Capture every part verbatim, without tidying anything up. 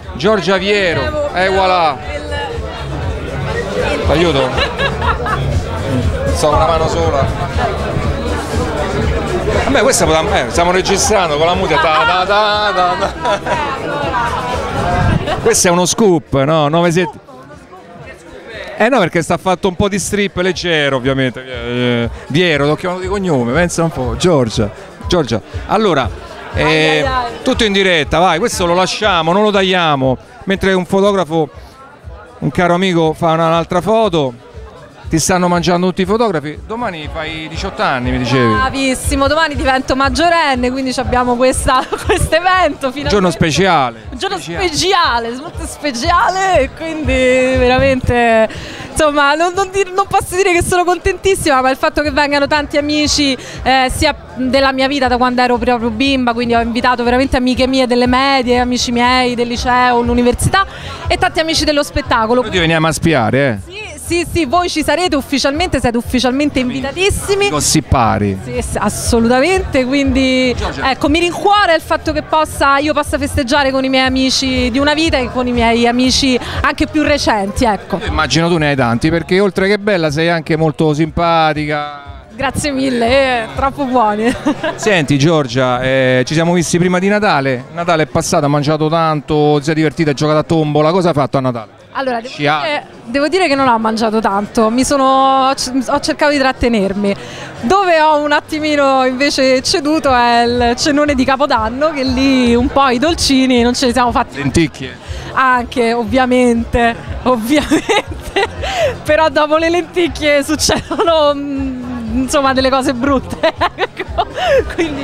Giorgia Viero, e voilà. T'aiuto? Sto con una mano sola. Vabbè, questa poteva, eh, stiamo registrando con la musica. Ta, ta, ta, ta, ta. Questo è uno scoop, no? nove sette. Eh no, perché sta fatto un po' di strip leggero, ovviamente. Viero, l'ho chiamato di cognome, pensa un po'. Giorgia. Giorgia. Allora, eh, ai, ai, ai. tutto in diretta, vai, questo lo lasciamo, non lo tagliamo. Mentre un fotografo, un caro amico, fa un'altra foto. Ti stanno mangiando tutti i fotografi. Domani fai diciotto anni, mi dicevi. Bravissimo, domani divento maggiorenne, quindi abbiamo questo evento. Un giorno speciale. Un giorno speciale, molto speciale, e quindi veramente, insomma, non, non, dir, non posso dire che sono contentissima, ma il fatto che vengano tanti amici, eh, sia della mia vita da quando ero proprio bimba, quindi ho invitato veramente amiche mie delle medie, amici miei del liceo, l'università e tanti amici dello spettacolo. Noi ti veniamo a spiare, eh? Sì. Sì, sì, voi ci sarete ufficialmente, siete ufficialmente invitatissimi. Gossipari. Sì, assolutamente, quindi Giorgia. Ecco, mi rincuora il fatto che possa, io possa festeggiare con i miei amici di una vita e con i miei amici anche più recenti, ecco. Io immagino tu ne hai tanti, perché oltre che bella sei anche molto simpatica. Grazie mille, eh, troppo buoni. Senti Giorgia, eh, ci siamo visti prima di Natale, Natale è passato, ha mangiato tanto, si è divertita, ha giocato a tombola, cosa hai fatto a Natale? Allora, devo dire, devo dire che non ho mangiato tanto, mi sono, ho cercato di trattenermi. Dove ho un attimino invece ceduto è il cenone di Capodanno, che lì un po' i dolcini non ce li siamo fatti. Lenticchie? Anche, ovviamente, ovviamente, però dopo le lenticchie succedono insomma delle cose brutte. Quindi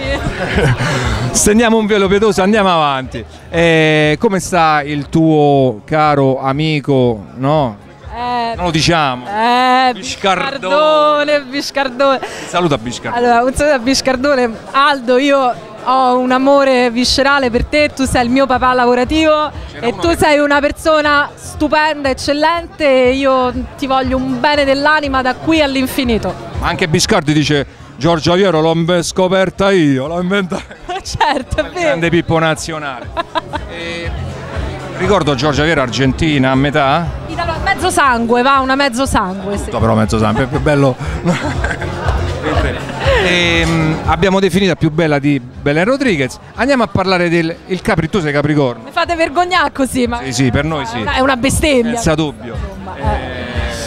stendiamo un velo pietoso, andiamo avanti. Eh, come sta il tuo caro amico, no? Eh, non lo diciamo. Eh, Biscardone, Biscardone. Saluta Biscardone. Allora, un saluto a Biscardone. Aldo, io ho un amore viscerale per te, tu sei il mio papà lavorativo e tu sei una persona stupenda, eccellente, e io ti voglio un bene dell'anima da qui all'infinito. Ma anche Biscardi dice: Giorgia Viero l'ho scoperta io, l'ho inventata. Certo, è vero. Grande Pippo nazionale. E ricordo Giorgia Viero argentina a metà? Italo, mezzo sangue, va, una mezzo sangue. Sì. Tutto però mezzo sangue, è più bello. E, um, abbiamo definita più bella di Belen Rodriguez. Andiamo a parlare del il Capri. Tu sei Capricorno. Mi fate vergognare così, ma sì, sì, per noi sì. È una bestemmia. Senza dubbio. Eh,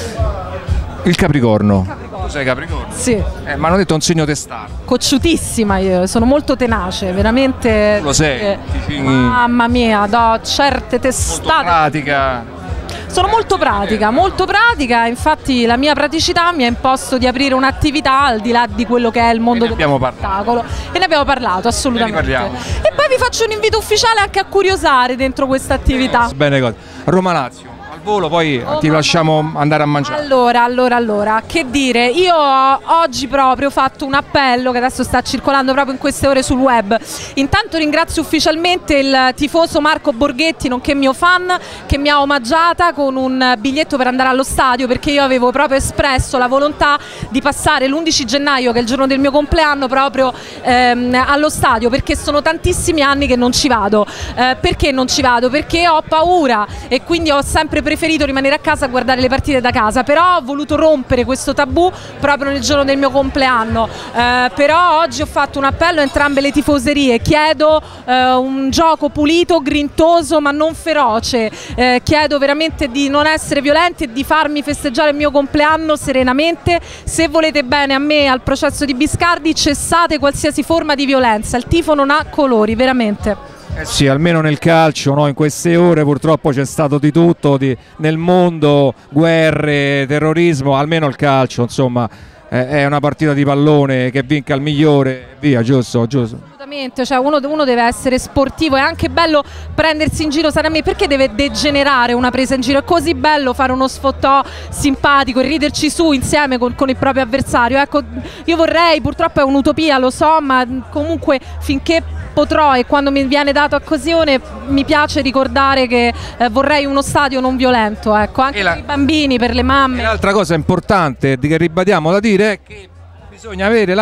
il Capricorno. Capricorno. Tu sei Capricorno? Sì. Eh, ma hanno detto un segno testardo. Cocciutissima io, sono molto tenace, veramente. Tu lo sei. Eh, mamma mia, do certe testate. Molto pratica. Sono molto pratica, molto pratica, infatti la mia praticità mi ha imposto di aprire un'attività al di là di quello che è il mondo del spettacolo e ne abbiamo parlato assolutamente. E poi vi faccio un invito ufficiale anche a curiosare dentro questa attività. Bene, cosa. Roma Lazio. Volo, poi oh, ti lasciamo andare a mangiare. Allora, allora, allora, che dire, io ho oggi proprio fatto un appello che adesso sta circolando proprio in queste ore sul web. Intanto ringrazio ufficialmente il tifoso Marco Borghetti, nonché mio fan, che mi ha omaggiata con un biglietto per andare allo stadio, perché io avevo proprio espresso la volontà di passare l'undici gennaio, che è il giorno del mio compleanno, proprio ehm, allo stadio, perché sono tantissimi anni che non ci vado. Eh, perché non ci vado? Perché ho paura e quindi ho sempre preferito rimanere a casa a guardare le partite da casa, però ho voluto rompere questo tabù proprio nel giorno del mio compleanno. Eh, però oggi ho fatto un appello a entrambe le tifoserie, chiedo eh, un gioco pulito, grintoso ma non feroce, eh, chiedo veramente di non essere violenti e di farmi festeggiare il mio compleanno serenamente. Se volete bene a me e al processo di Biscardi, cessate qualsiasi forma di violenza, il tifo non ha colori, veramente. Eh sì, almeno nel calcio, no? In queste ore purtroppo c'è stato di tutto di, nel mondo, guerre, terrorismo, almeno il calcio, insomma, eh, è una partita di pallone, che vinca il migliore, via, giusto, giusto. Assolutamente, cioè uno, uno deve essere sportivo, è anche bello prendersi in giro, Sarami, perché deve degenerare una presa in giro? È così bello fare uno sfottò simpatico e riderci su insieme con, con il proprio avversario. Ecco, io vorrei, purtroppo è un'utopia, lo so, ma comunque finché potrò e quando mi viene data occasione mi piace ricordare che eh, vorrei uno stadio non violento, ecco, anche la, per i bambini, per le mamme. E l'altra cosa importante che ribadiamo da dire è che bisogna avere la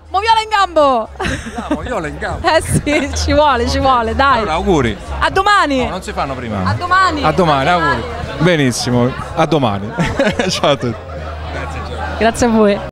Moviola in gambo! La moviola in gambo! Eh sì, ci vuole, ci vuole, dai! Allora, auguri! A domani! No, non si fanno prima! A domani! A domani, auguri! Benissimo, a domani! Ciao a tutti! Grazie a voi!